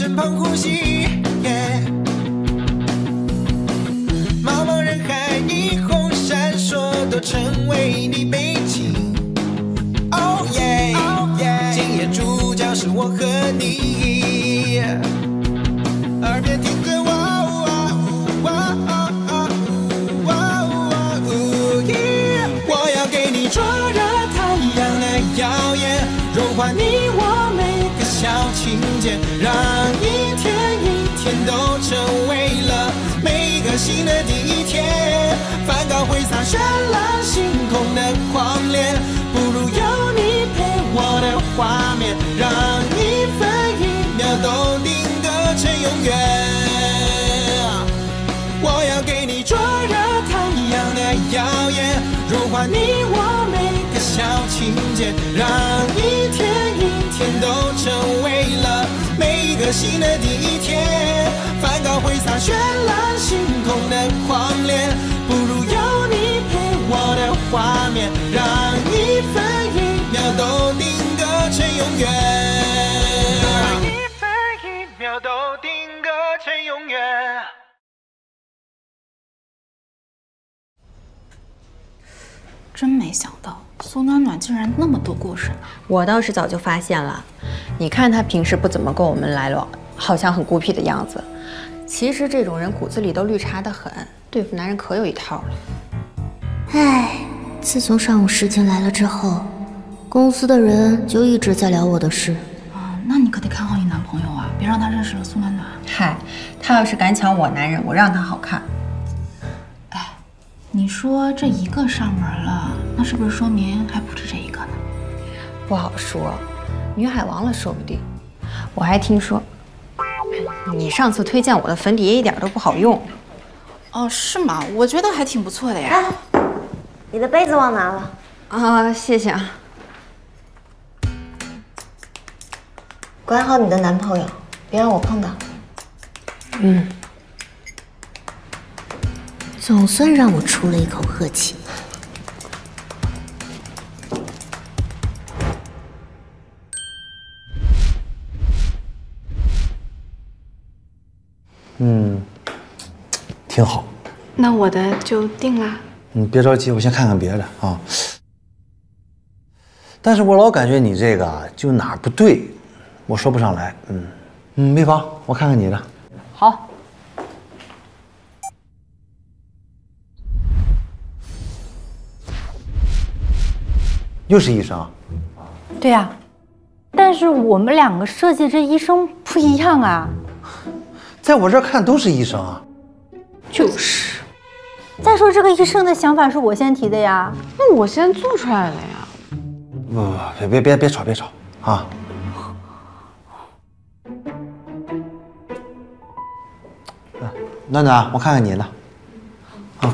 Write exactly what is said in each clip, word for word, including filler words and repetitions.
身旁呼吸。Yeah 茫茫人海，霓虹闪烁，都成为你背景。Oh yeah， oh yeah 今夜主角是我和你，耳边听着我。 灼热太阳的耀眼，融化你我每个小情节，让一天一天都成为了每个新的第一天。梵高挥洒绚烂星空的狂恋，不如有你陪我的画面，让一分一秒都定格成永远。我要给你灼热太阳的耀眼，融化你我。 小情节，让一天一天都成为了每一个新的第一天。梵高挥洒绚烂星空的狂恋，不如有你陪我的画面，让一分一秒都定格成永远。让一分一秒都定格成永远。 真没想到，苏暖暖竟然那么多故事呢。 我倒是早就发现了，你看她平时不怎么跟我们来往，好像很孤僻的样子。其实这种人骨子里都绿茶得很，对付男人可有一套了。 唉，自从上午事情来了之后，公司的人就一直在聊我的事。 啊，那你可得看好你男朋友啊，别让他认识了苏暖暖。 嗨，他要是敢抢我男人，我让他好看。 你说这一个上门了，那是不是说明还不止这一个呢？ 不好说，女海王了说不定。我还听说，你上次推荐我的粉底液一点都不好用。 哦，是吗？我觉得还挺不错的呀。 哎，你的杯子忘拿了。 啊，谢谢啊。 管好你的男朋友，别让我碰到。 嗯。 总算让我出了一口恶气。 嗯，挺好。 那我的就定啦。 你别着急，我先看看别的啊。但是我老感觉你这个就哪儿不对，我说不上来。嗯嗯，没妨，我看看你的。 好。 又是医生， 对呀、啊，但是我们两个设计这医生不一样啊。 在我这儿看都是医生啊。 就是。再说这个医生的想法是我先提的呀， 那我先做出来了呀。 不不，别别别别吵别吵啊！暖暖，我看看你的，啊。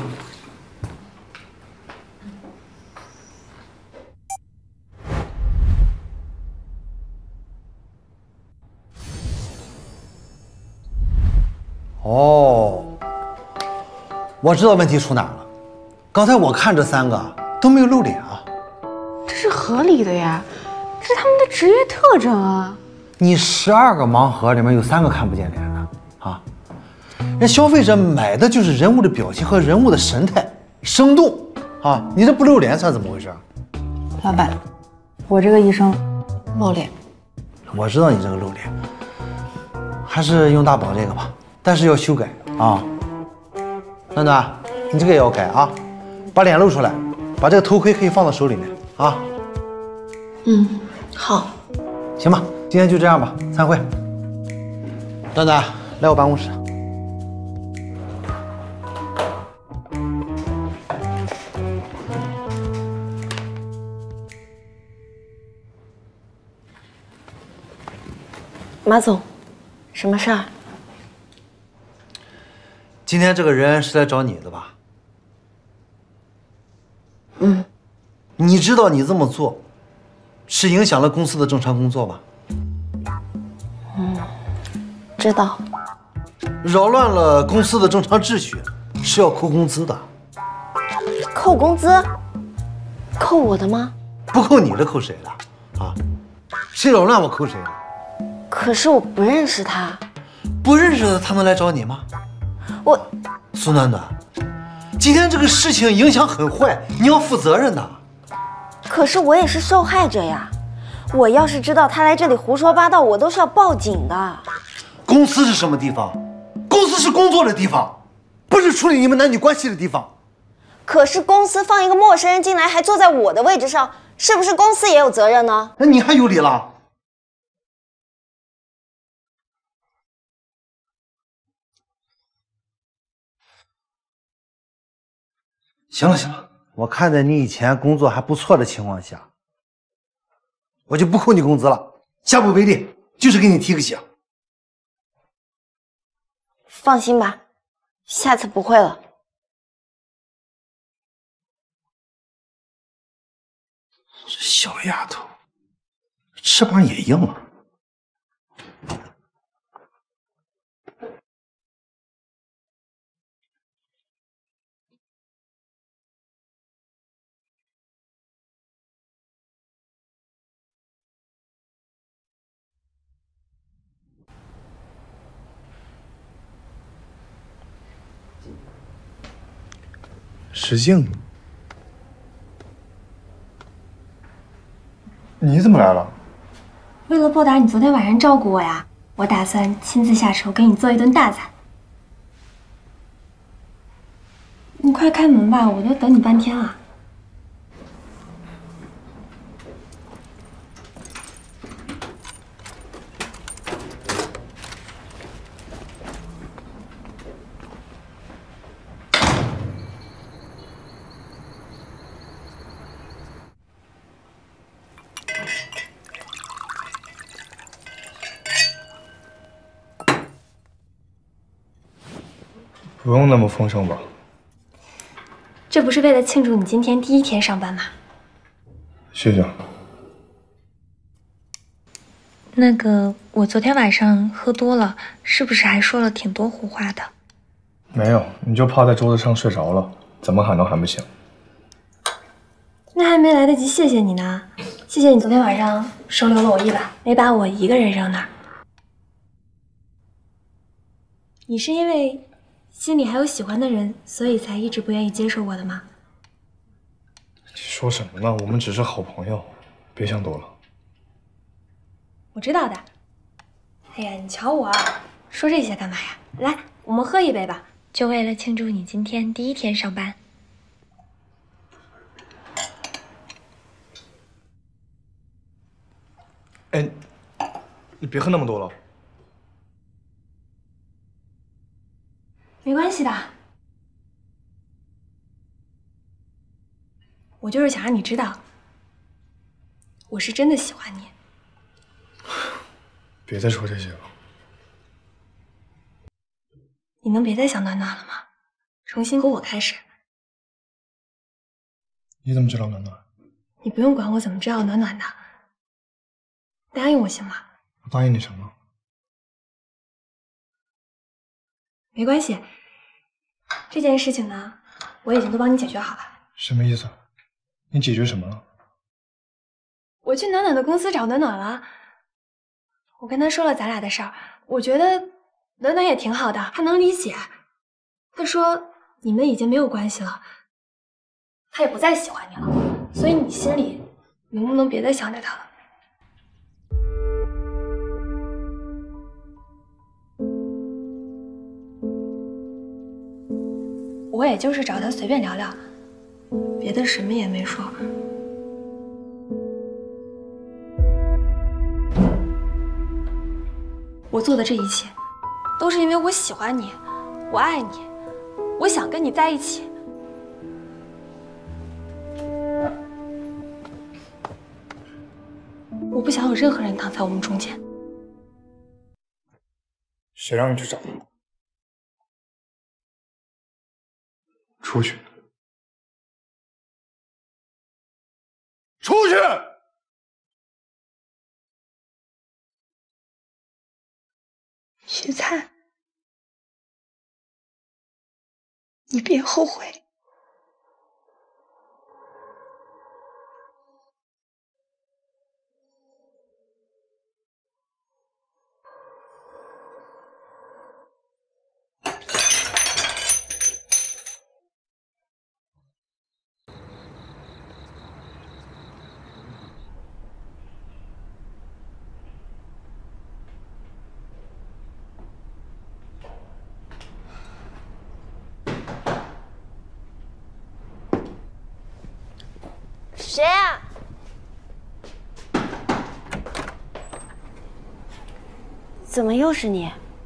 哦，我知道问题出哪儿了。刚才我看这三个都没有露脸啊， 这是合理的呀，这是他们的职业特征啊。 你十二个盲盒里面有三个看不见脸的啊！人消费者买的就是人物的表情和人物的神态生动啊！你这不露脸算怎么回事？ 老板，我这个医生露脸。 我知道你这个露脸，还是用大宝这个吧。 但是要修改啊，暖暖，你这个也要改啊，把脸露出来，把这个头盔可以放到手里面啊。 嗯，好。 行吧，今天就这样吧，散会。暖暖，来我办公室。 马总，什么事儿？ 今天这个人是来找你的吧？ 嗯。 你知道你这么做，是影响了公司的正常工作吧？ 嗯，知道。 扰乱了公司的正常秩序，是要扣工资的。 扣工资？扣我的吗？ 不扣你的，扣谁的？啊？谁扰乱我扣谁的？ 可是我不认识他。 不认识的他能来找你吗？ 我苏暖暖，今天这个事情影响很坏，你要负责任的。 可是我也是受害者呀！我要是知道他来这里胡说八道，我都是要报警的。 公司是什么地方？公司是工作的地方，不是处理你们男女关系的地方。 可是公司放一个陌生人进来，还坐在我的位置上，是不是公司也有责任呢？ 那你还有理了？行了行了，我看在你以前工作还不错的情况下，我就不扣你工资了，下不为例，就是给你提个醒。 放心吧，下次不会了。 这小丫头，翅膀也硬啊。 石静，你怎么来了？ 为了报答你昨天晚上照顾我呀，我打算亲自下手给你做一顿大餐。你快开门吧，我都等你半天了。 不用那么丰盛吧？ 这不是为了庆祝你今天第一天上班吗？ 谢谢。 那个，我昨天晚上喝多了，是不是还说了挺多胡话的？ 没有，你就趴在桌子上睡着了，怎么喊都喊不醒。 那还没来得及谢谢你呢。谢谢你昨天晚上收留了我一把，没把我一个人扔那儿。你是因为心里还有喜欢的人，所以才一直不愿意接受我的吗？ 你说什么呢？我们只是好朋友，别想多了。 我知道的。哎呀，你瞧我说这些干嘛呀？来，我们喝一杯吧，就为了庆祝你今天第一天上班。 哎，你别喝那么多了。 没关系的，我就是想让你知道，我是真的喜欢你。 别再说这些了。 你能别再想暖暖了吗？重新和我开始。 你怎么知道暖暖？ 你不用管我怎么知道暖暖的，答应我行吗？ 我答应你什么？ 没关系，这件事情呢，我已经都帮你解决好了。 什么意思？你解决什么了？ 我去暖暖的公司找暖暖了，我跟他说了咱俩的事儿，我觉得暖暖也挺好的，他能理解。他说你们已经没有关系了，他也不再喜欢你了，所以你心里能不能别再想着他了？我也就是找他随便聊聊，别的什么也没说。我做的这一切，都是因为我喜欢你，我爱你，我想跟你在一起。我不想有任何人挡在我们中间。 谁让你去找的？出去！出去！ 徐灿，你别后悔。 谁啊？怎么又是你？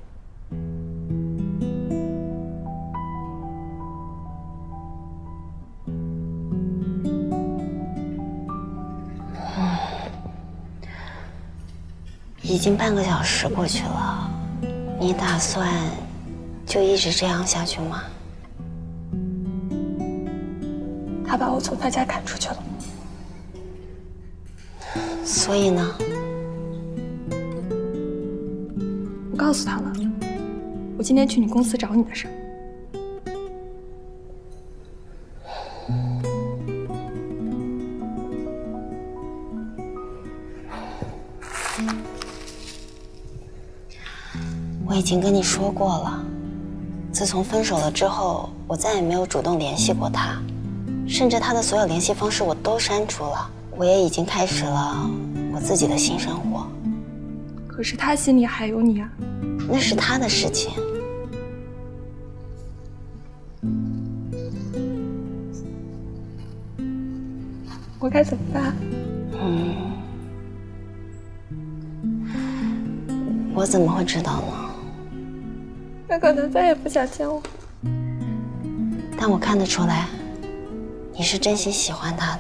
已经半个小时过去了，你打算就一直这样下去吗？ 他把我从他家赶出去了。 所以呢？ 我告诉他了，我今天去你公司找你的事儿。 我已经跟你说过了，自从分手了之后，我再也没有主动联系过他，甚至他的所有联系方式我都删除了。我也已经开始了我自己的新生活。 可是他心里还有你啊。 那是他的事情。 我该怎么办？ 嗯，我怎么会知道呢？ 他可能再也不想见我。 但我看得出来，你是真心喜欢他的。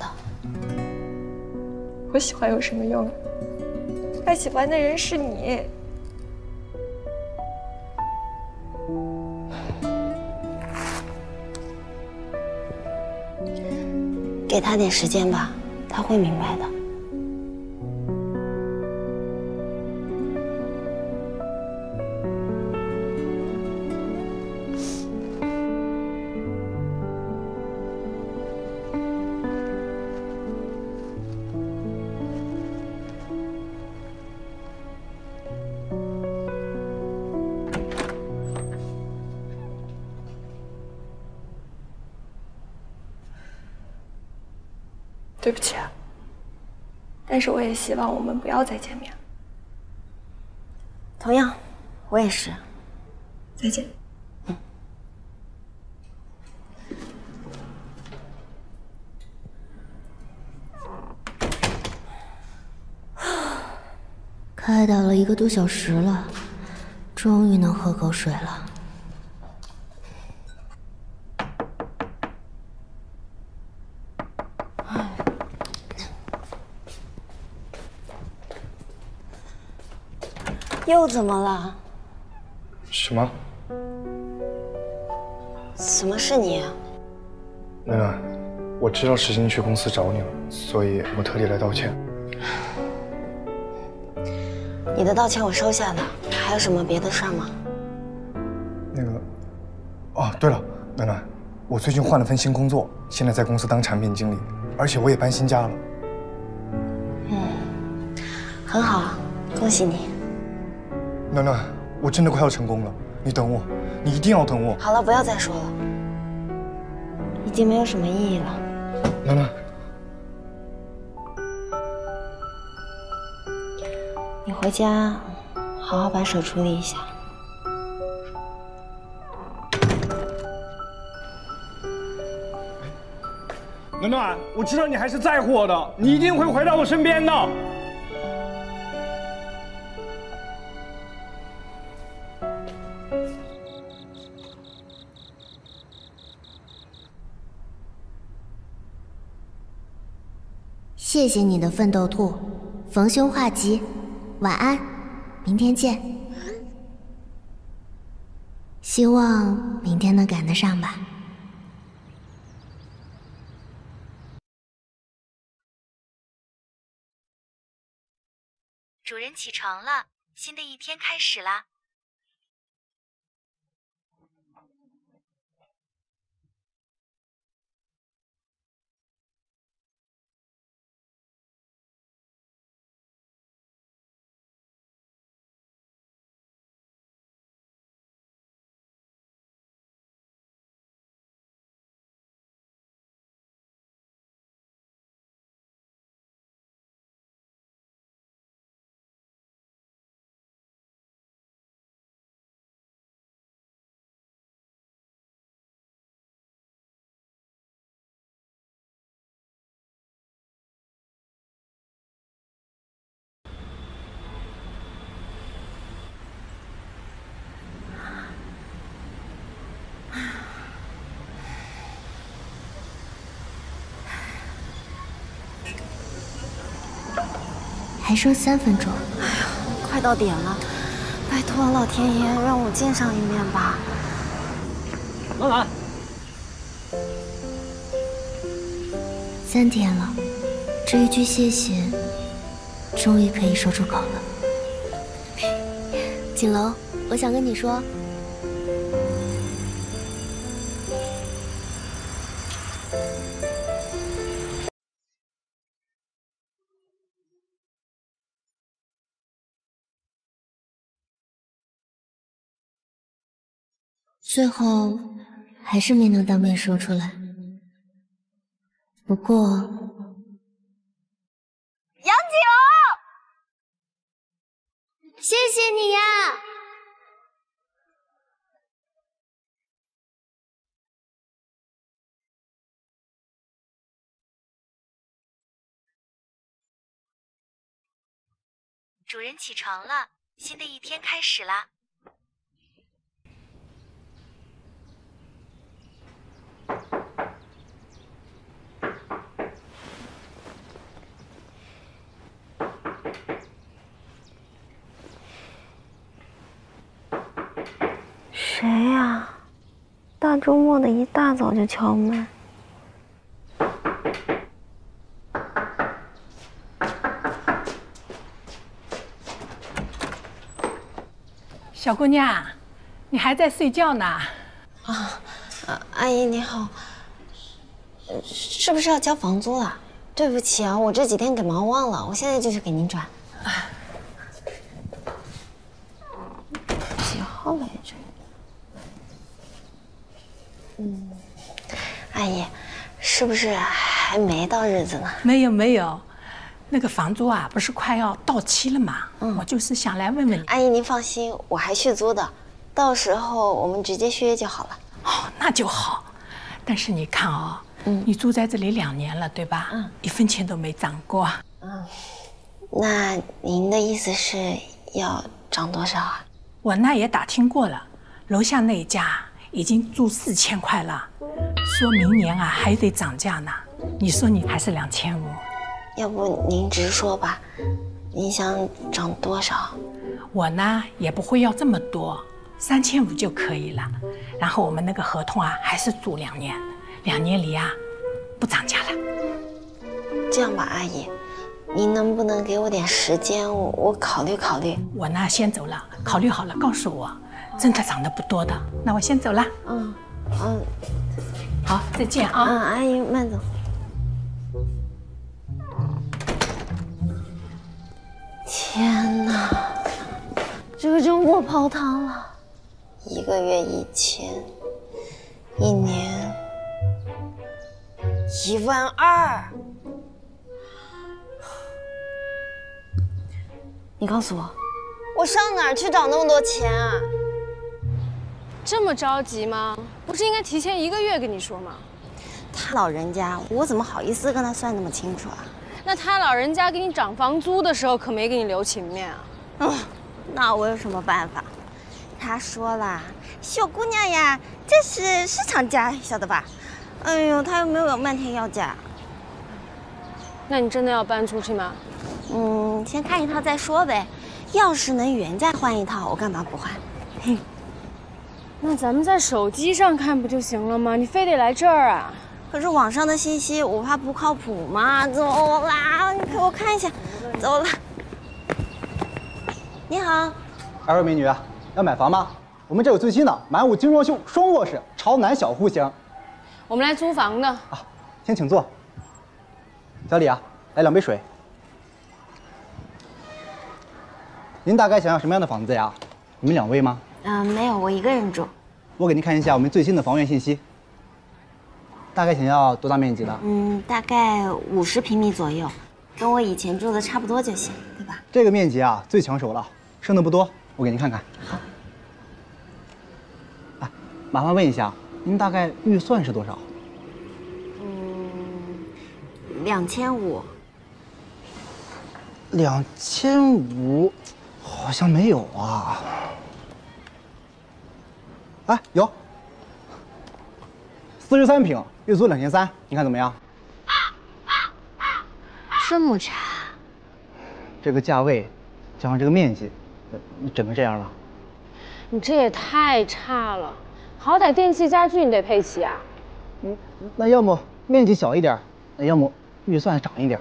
我喜欢有什么用啊？他喜欢的人是你。 给他点时间吧，他会明白的。 对不起啊，但是我也希望我们不要再见面。 同样，我也是。 再见。 嗯。 开导了一个多小时了，终于能喝口水了。又怎么了？ 什么？ 什么是你啊？ 楠楠，我知道石鑫去公司找你了，所以我特地来道歉。 你的道歉我收下了，还有什么别的事儿吗？ 那个，哦，对了，楠楠，我最近换了份新工作，现在在公司当产品经理，而且我也搬新家了。 嗯，很好啊，恭喜你。 楠楠，我真的快要成功了，你等我，你一定要等我。 好了，不要再说了，已经没有什么意义了。 楠楠， 你回家好好把手处理一下。 暖暖，我知道你还是在乎我的，你一定会回到我身边的。 谢谢你的奋斗兔，逢凶化吉，晚安，明天见。希望明天能赶得上吧。 主人起床了，新的一天开始啦。 还剩三分钟。哎呀，快到点了，拜托老天爷让我见上一面吧。 暖暖， 三点了，这一句谢谢，终于可以说出口了。锦楼，我想跟你说。 最后还是没能当面说出来。不过，杨九，谢谢你呀！ 主人起床了，新的一天开始啦。 谁呀？大周末的一大早就敲门。 小姑娘，你还在睡觉呢？ 啊，阿姨你好，是不是要交房租了？对不起啊，我这几天给忙忘了，我现在就去给您转。几号来着？ 嗯，阿姨，是不是还没到日子呢？ 没有没有，那个房租啊，不是快要到期了吗？嗯，我就是想来问问你。 阿姨您放心，我还续租的，到时候我们直接续约就好了。 哦，那就好。但是你看哦，嗯，你住在这里两年了，对吧？嗯，一分钱都没涨过。 嗯，那您的意思是要涨多少啊？ 我那也打听过了，楼下那一家。 已经租四千块了，说明年啊还得涨价呢。你说你还是两千五， 要不您直说吧，您想涨多少？ 我呢也不会要这么多，三千五就可以了。然后我们那个合同啊还是租两年，两年里啊不涨价了。 这样吧，阿姨，您能不能给我点时间，我我考虑考虑。 我呢先走了，考虑好了告诉我。 真的涨得不多的，那我先走了。 嗯嗯， 好，再见啊。 嗯，阿姨慢走。天哪，这个真过泡汤了，一个月一千，一年一万二。你告诉我，我上哪儿去找那么多钱啊？ 这么着急吗？不是应该提前一个月跟你说吗？ 他老人家，我怎么好意思跟他算那么清楚啊？ 那他老人家给你涨房租的时候，可没给你留情面啊。 嗯，那我有什么办法？他说了，小姑娘呀，这是市场价，晓得吧？哎呦，他又没有漫天要价。 那你真的要搬出去吗？ 嗯，先看一套再说呗。要是能原价换一套，我干嘛不换？哼。 那咱们在手机上看不就行了吗？你非得来这儿啊？ 可是网上的信息我怕不靠谱嘛。走啦，你陪我看一下。走了。你好， 二位美女，要买房吗？我们这有最新的满屋精装修双卧室朝南小户型。 我们来租房的啊，先请坐。小李啊，来两杯水。您大概想要什么样的房子呀？你们两位吗？ 嗯、呃，没有，我一个人住。 我给您看一下我们最新的房源信息。大概想要多大面积的？ 嗯，大概五十平米左右，跟我以前住的差不多就行，对吧？ 这个面积啊，最抢手了，剩的不多，我给您看看。 好。 啊，麻烦问一下，您大概预算是多少？ 嗯，两千五。 两千五，好像没有啊。 哎，有，四十三平，月租两千三，你看怎么样？ 这么差？ 这个价位，加上这个面积，你整个这样了。 你这也太差了，好歹电器家具你得配齐啊。 嗯，那要么面积小一点，那要么预算涨一点。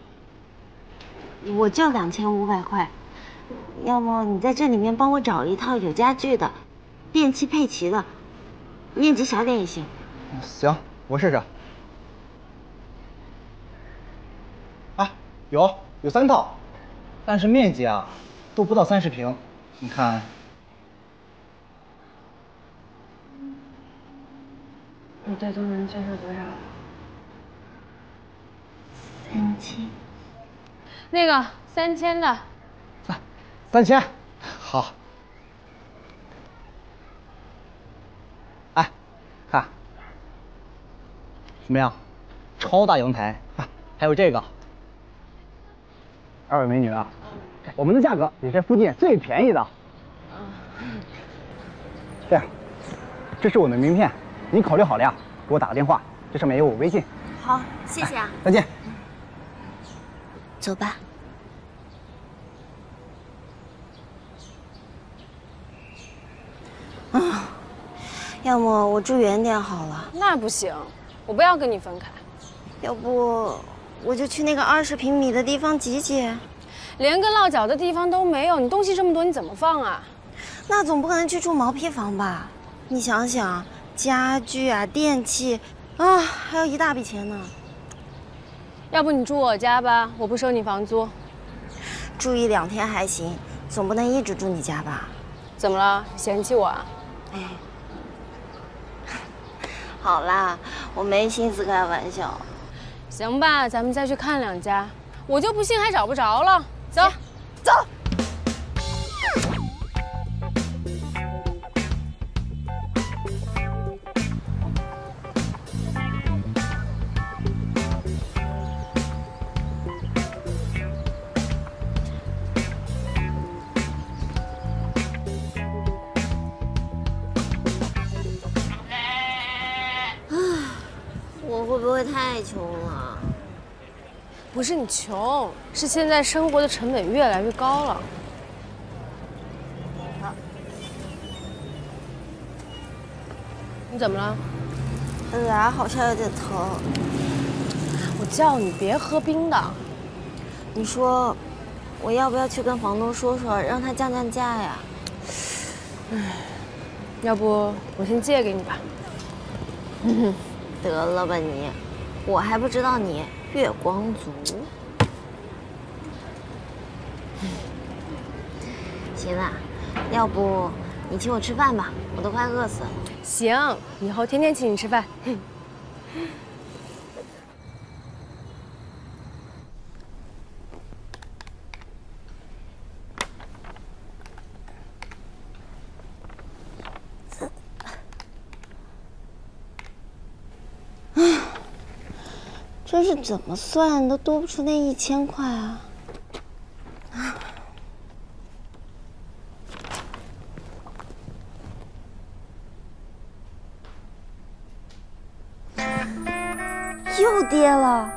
我就两千五百块，要么你在这里面帮我找一套有家具的，电器配齐的，面积小点也行。 行，我试试。啊，有有三套，但是面积啊都不到三十平，你看。 你最多能接受多少？三千。 那个三千的。 三三千，好。哎，看，怎么样？超大阳台啊，还有这个。二位美女啊，我们的价格也是附近最便宜的。这样，这是我的名片，你考虑好了呀，给我打个电话，这上面有我微信。 好，谢谢啊。 再见。 走吧。啊，要么我住远点好了。 那不行，我不要跟你分开。 要不我就去那个二十平米的地方挤挤。 连个落脚的地方都没有，你东西这么多，你怎么放啊？ 那总不可能去住毛坯房吧？你想想，家具啊、电器啊，还有一大笔钱呢。 要不你住我家吧，我不收你房租。 住一两天还行，总不能一直住你家吧？ 怎么了？嫌弃我啊？ 哎，好啦，我没心思开玩笑。 行吧，咱们再去看两家，我就不信还找不着了。走， 走。我会不会太穷了？ 不是你穷，是现在生活的成本越来越高了。你怎么了？ 牙好像有点疼。 我叫你别喝冰的。 你说，我要不要去跟房东说说，让他降降价呀？ 唉，要不我先借给你吧。 嗯，得了吧你，我还不知道你月光族。行了，要不你请我吃饭吧，我都快饿死了。 行，以后天天请你吃饭。 这是怎么算都多不出那一千块啊！又跌了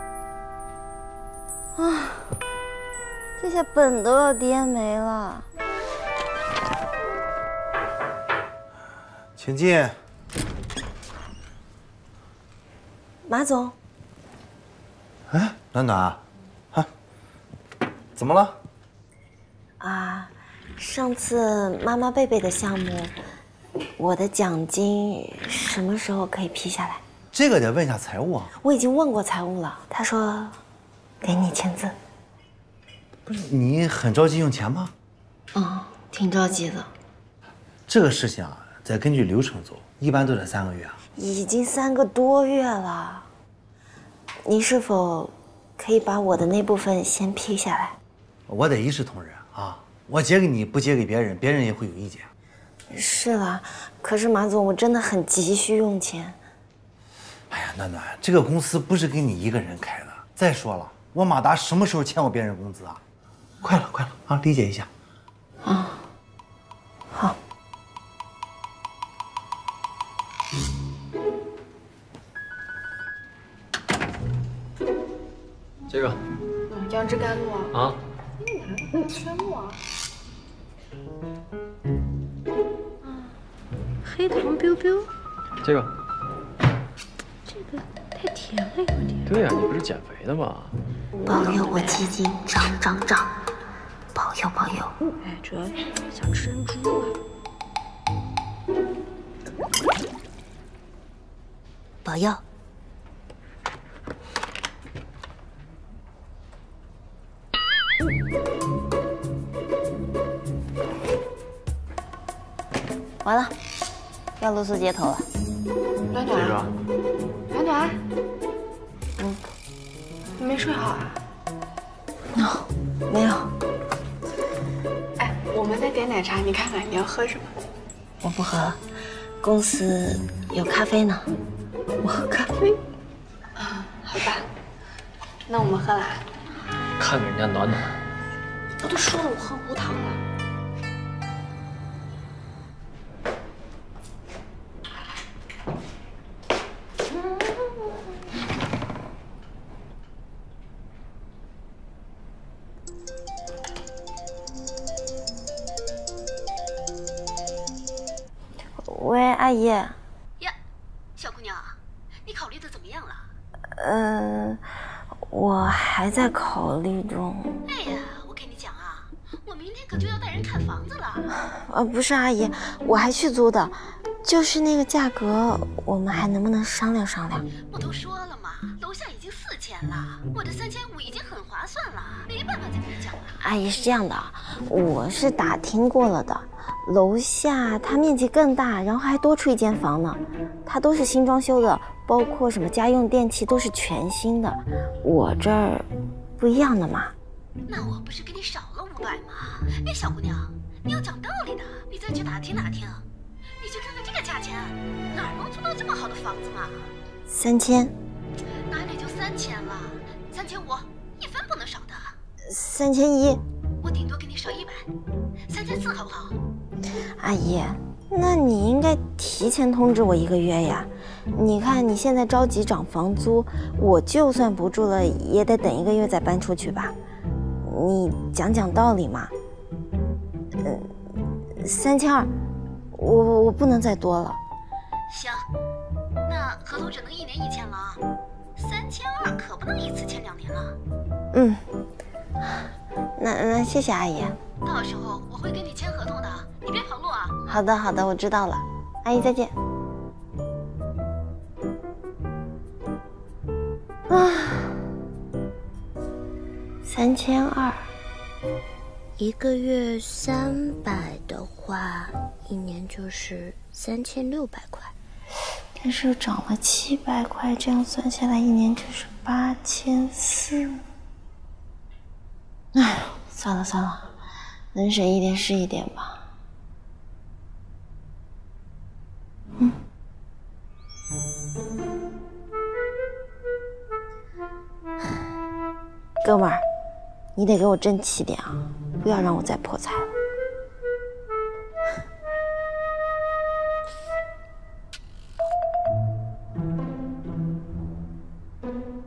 啊！这些本都要跌没了。 请进。 马总。 哎，暖暖，啊，怎么了？ 啊，上次妈妈贝贝的项目，我的奖金什么时候可以批下来？ 这个得问一下财务啊。 我已经问过财务了，他说给你签字。 不是你很着急用钱吗？ 嗯，挺着急的。 这个事情啊，得根据流程走，一般都得三个月啊。 已经三个多月了。您是否可以把我的那部分先批下来？ 我得一视同仁啊！我结给你，不结给别人，别人也会有意见。 是啦，可是马总，我真的很急需用钱。 哎呀，暖暖，这个公司不是给你一个人开的。再说了，我马达什么时候欠过别人工资啊？快了，快了啊，理解一下。 啊，好。 这个杨枝甘露啊。 啊。 黑糖 biu biu。 这个。 这个太甜了有点。 对呀、啊，你不是减肥的吗？ 保佑我基金涨涨涨！保佑保佑！ 哎，主要想吃珍珠啊。 保佑！完了，要露宿街头了。 暖暖，暖暖， 嗯， 你没睡好啊 ？No， 没有。 哎，我们再点奶茶，你看看你要喝什么？ 我不喝了，公司有咖啡呢。我喝咖啡。 啊，好吧，那我们喝啦。 看看人家暖暖， 我都说了我喝无糖了。 喂，阿姨。呀， 小姑娘，你考虑的怎么样了？ 呃，我还在考虑中。 哎呀，我跟你讲啊，我明天可就要带人看房子了。 呃，不是阿姨，我还去租的，就是那个价格，我们还能不能商量商量？ 不都说了吗？楼下已经四千了，我的三千五已经很划算了，没办法再跟你讲了。 阿姨是这样的，我是打听过了的。楼下它面积更大，然后还多出一间房呢，它都是新装修的，包括什么家用电器都是全新的。我这儿不一样的嘛。 那我不是给你少了五百吗？哎，小姑娘，你要讲道理的，你再去打听打听。你去看看这个价钱，哪能租到这么好的房子嘛？ 三千。 哪里就三千了？三千五，一分不能少的。 三千一。 我顶多给你少一百，三千四好不好？ 阿姨，那你应该提前通知我一个月呀。你看你现在着急涨房租，我就算不住了，也得等一个月再搬出去吧。你讲讲道理嘛。嗯，三千二，我我不能再多了。 行，那合同只能一年一签了啊。三千二可不能一次签两年了。 嗯。那那谢谢阿姨， 到时候我会跟你签合同的，你别跑路啊。 好的好的，我知道了，阿姨再见。啊，三千二，一个月三百的话，一年就是三千六百块，但是涨了七百块，这样算下来一年就是八千四。哎，算了算了，能省一点是一点吧。嗯。哥们儿，你得给我争气点啊，不要让我再破财了。